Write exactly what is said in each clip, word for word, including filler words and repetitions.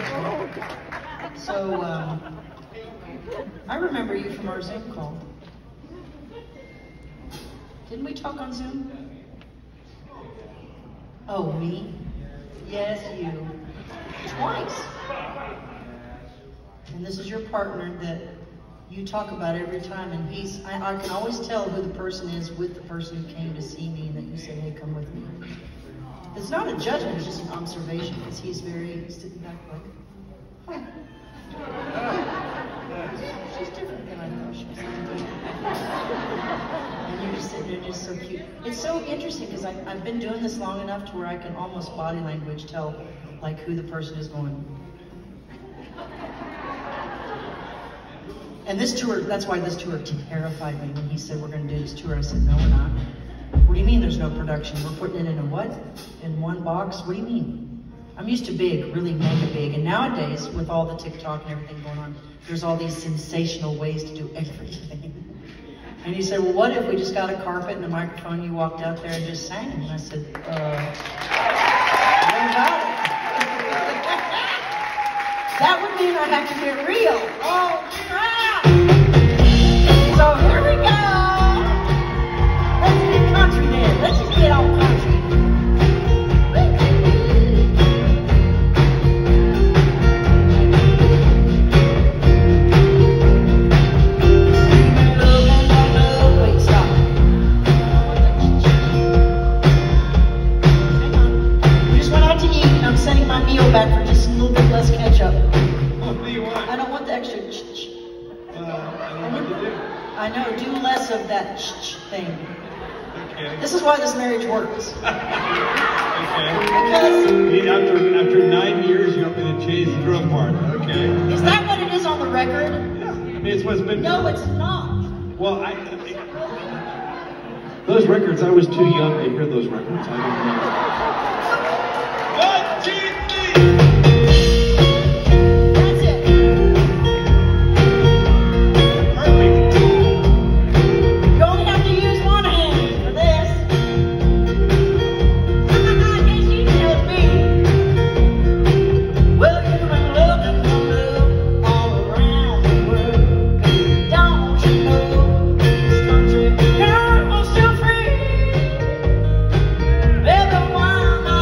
So, um, I remember you from our Zoom call. Didn't we talk on Zoom? Oh, me? Yes, you. Twice. And this is your partner that you talk about every time, and he's, I, I can always tell who the person is with the person who came to see me and that you said, hey, come with me. It's not a judgment, it's just an observation, because he's very sitting back like, huh. She's different than I thought she was. And you're just sitting there just so cute. It's so interesting because I've been doing this long enough to where I can almost body language tell like who the person is going. And this tour, that's why this tour terrified me when he said we're going to do this tour. I said, no, we're not. What do you mean there's no production? We're putting it in a what? In one box? What do you mean? I'm used to big, really mega big. And nowadays, with all the TikTok and everything going on, there's all these sensational ways to do everything. And he said, well, what if we just got a carpet and a microphone, you walked out there and just sang? And I said, uh, what about it? That would mean I have to get real. Oh, crap! So here we go. Let's get country then. Let's just get all country. Wait, stop. Hang on. We just went out to eat, and I'm sending my meal back for just a little bit less ketchup. What do you want? I don't want the extra ch ch. Uh, I don't know what to do. I know, do less of that ch ch thing. Okay. This is why this marriage works. Okay. Because After, after nine years, you're going to change the drum part. Okay. is that what it is on the record? Yeah. I mean, it's what's been. No, it's not. Well, I. I those records, I was too young to hear those records. I don't know. One, two, three. That's it. Perfect. You only have to use one hand for this. I guess you know me. Well, you've been looking for love all around the world. Don't you know this country girl is still free? Everyone I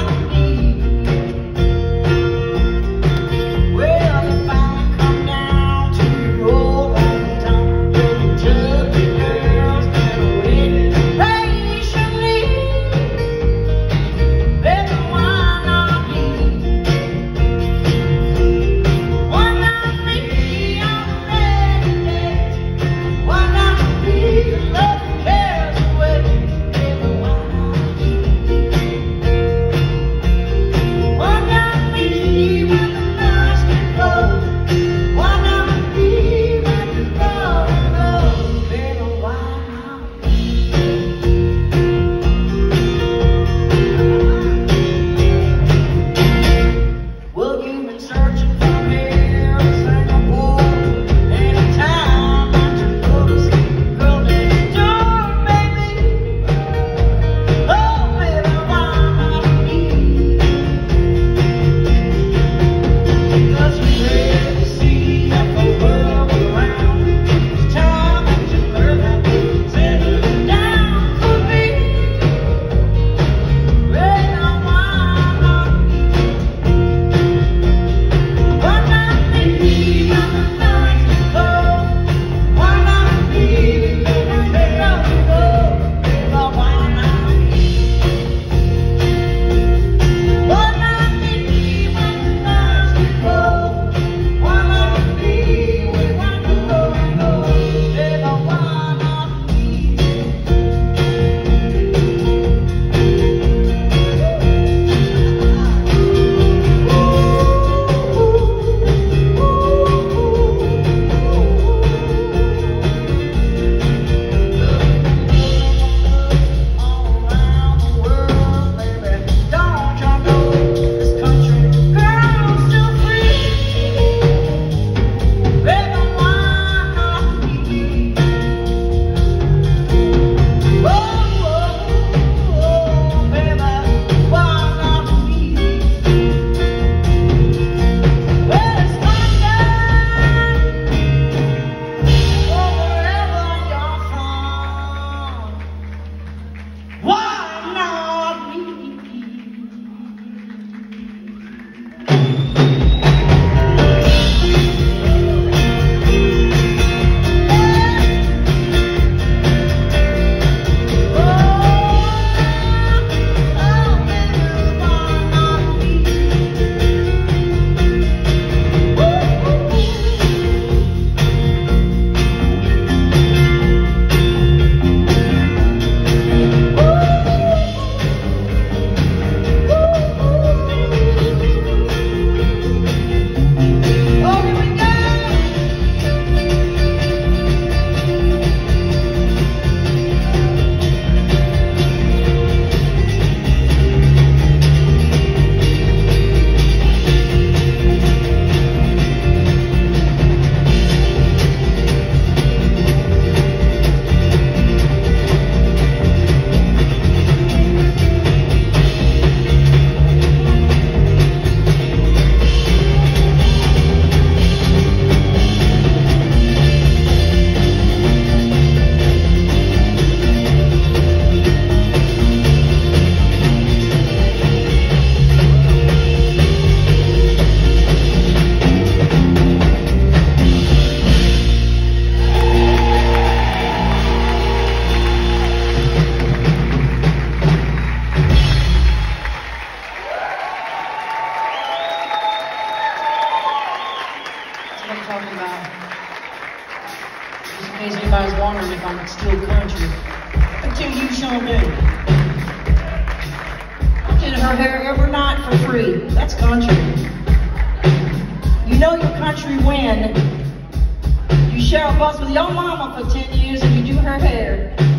what I'm talking about. Just in case anybody's wondering if I'm still country. I tell you, sure do. I did her hair every night for free. That's country. You know you're country when you share a bus with your mama for ten years and you do her hair.